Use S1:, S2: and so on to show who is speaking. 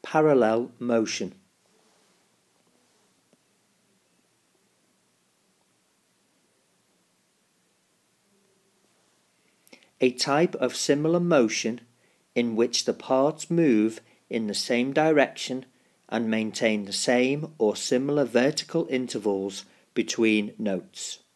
S1: parallel motion. A type of similar motion in which the parts move in the same direction and maintain the same or similar vertical intervals between notes.